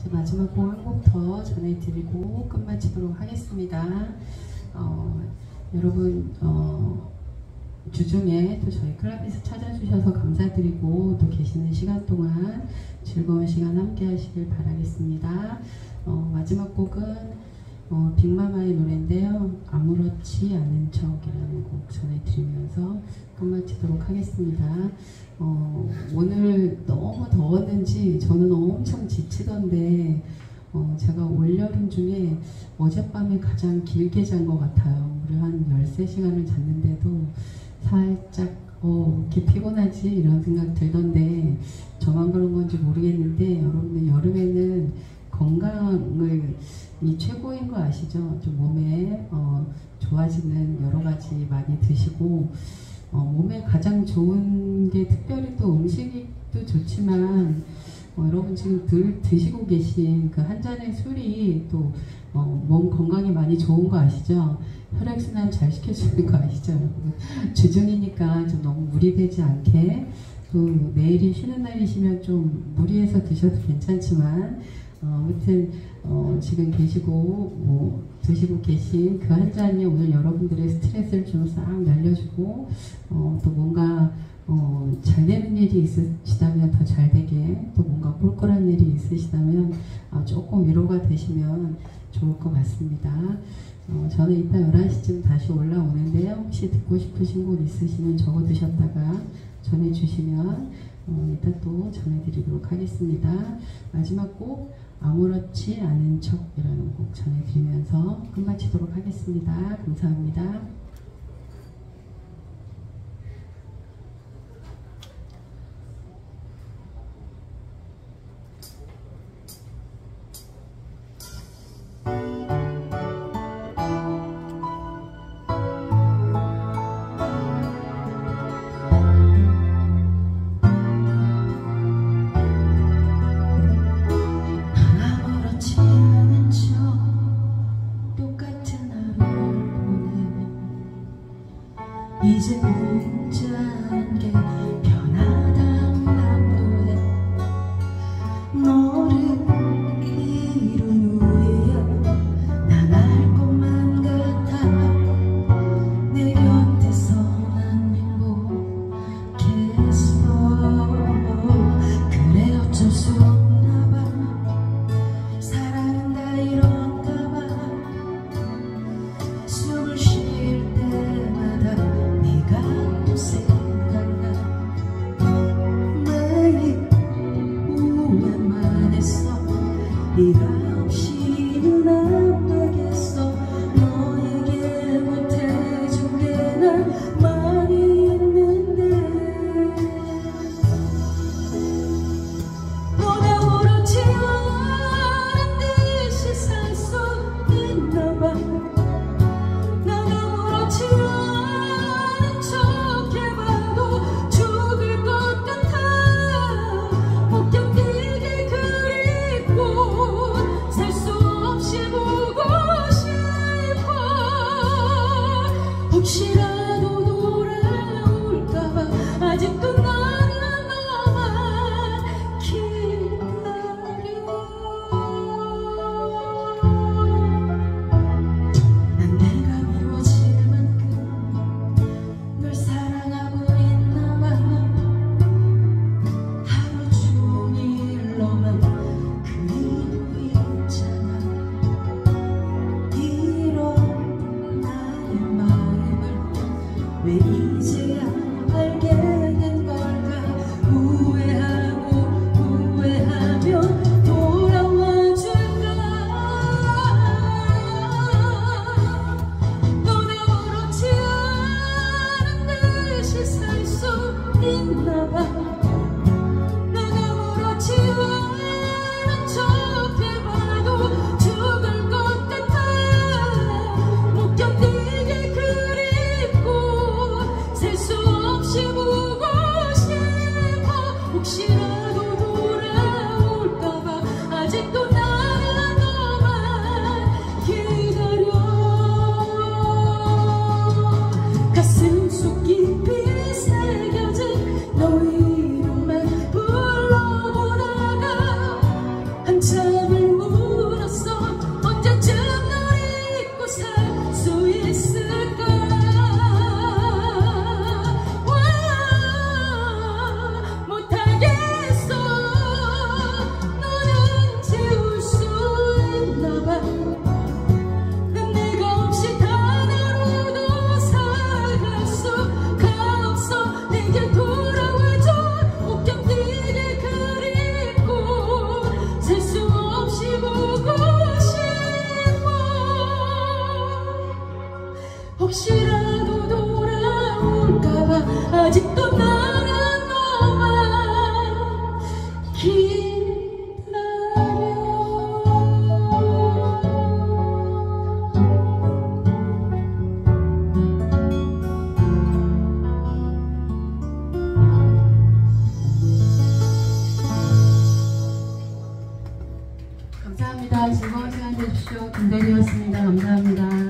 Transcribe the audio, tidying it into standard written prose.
이제 마지막 곡 한 곡 더 전해드리고 끝마치도록 하겠습니다. 여러분 주중에 또 저희 클럽에서 찾아주셔서 감사드리고 또 계시는 시간 동안 즐거운 시간 함께 하시길 바라겠습니다. 마지막 곡은 빅마마의 노래인데요. 아무렇지 않은 척이라는 곡 전해드리면서 끝마치도록 하겠습니다. 오늘 너무 더웠는지 저는 엄청 지치던데 제가 올여름 중에 어젯밤에 가장 길게 잔 것 같아요. 우리 한 13시간을 잤는데도 살짝 이렇게 피곤하지 이런 생각 들던데 저만 그런 건지 모르겠는데 여러분들 여름에는 건강이 최고인 거 아시죠? 좀 몸에 좋아지는 여러 가지 많이 드시고 몸에 가장 좋은 게 특별히 또 음식도 좋지만 여러분 지금 늘 드시고 계신 그 한 잔의 술이 또 몸 건강에 많이 좋은 거 아시죠? 혈액순환 잘 시켜주는 거 아시죠? 주중이니까 좀 너무 무리되지 않게 또 내일이 쉬는 날이시면 좀 무리해서 드셔도 괜찮지만 아무튼 지금 계시고 드시고 계신 그 한 잔이 오늘 여러분들의 스트레스를 좀 싹 날려주고 또 뭔가 잘 되는 일이 있으시다면 더 잘 되게 또 뭔가 꿀꿀한 일이 있으시다면 조금 위로가 되시면 좋을 것 같습니다. 저는 이따 11시쯤 다시 올라오는데요. 혹시 듣고 싶으신 곡 있으시면 적어두셨다가 전해주시면 이따 또 전해드리도록 하겠습니다. 마지막 곡 아무렇지 않은 척이라는 곡 전해드리면서 끝마치도록 하겠습니다. 감사합니다. 감사합니다. 즐거운 시간 되십시오. 김대리였습니다. 감사합니다.